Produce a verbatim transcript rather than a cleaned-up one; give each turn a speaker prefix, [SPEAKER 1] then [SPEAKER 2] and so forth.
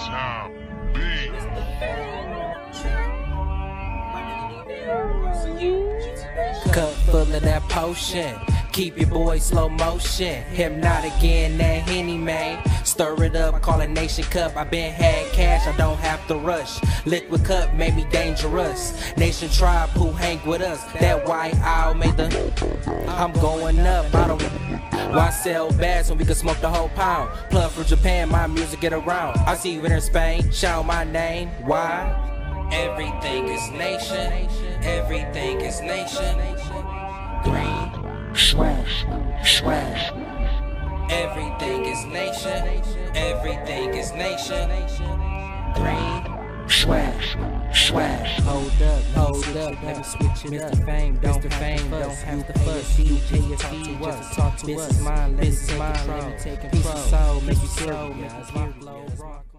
[SPEAKER 1] Time B.
[SPEAKER 2] Cup full of that potion, keep your boy slow motion. Hypnotic in that Henny, man. Stir it up, call it Nation Cup. I been had cash, I don't have to rush. Liquid cup made me dangerous. Nation tribe who hang with us. That white owl made the. I'm going up, I don't. Why sell bags when we can smoke the whole pound? Plug from Japan, my music get around. I see you in Spain, shout my name. Why? Everything is nation. Everything is nation. Green. Swag. Swag. Everything is nation. Everything is nation. Green. Swag. Swag. Hold up, hold up, let me switch it Mister up. Fame, don't Mister Fame, don't have to fuss. D J, you talk to us, talk to us. Business mind, let me take control. Piece of soul, make you slow. Make you flow.